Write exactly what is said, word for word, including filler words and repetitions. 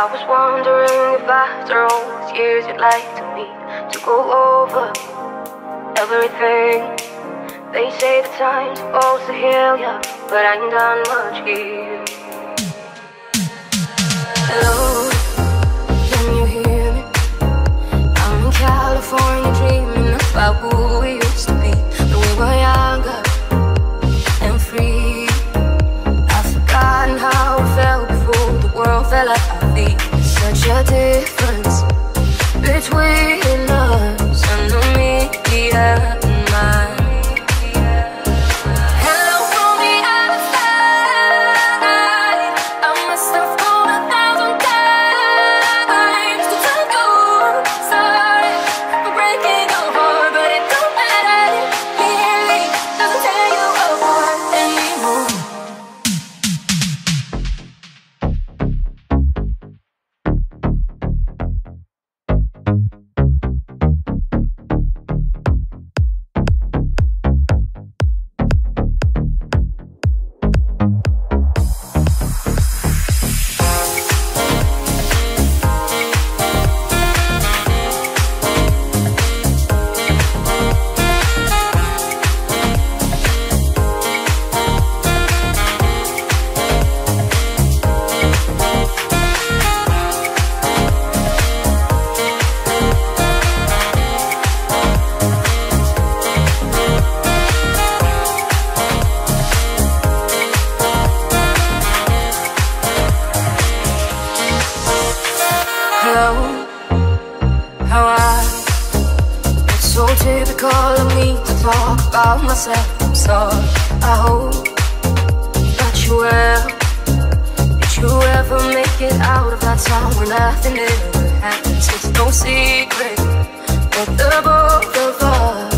I was wondering if after all these years you'd like to meet, to go over everything. They say the time's supposed to heal ya, but I ain't done much here. Hello, can you hear me? I'm in California dreaming about who we used to be when we were younger and free. I've forgotten how it felt before the world fell at our feet. There's such a difference between us and the media and mine. How I, it's so typical of me to talk about myself. I'm sorry, I hope that you will. Did you ever make it out of that town where nothing ever happens? It's no secret that the both of us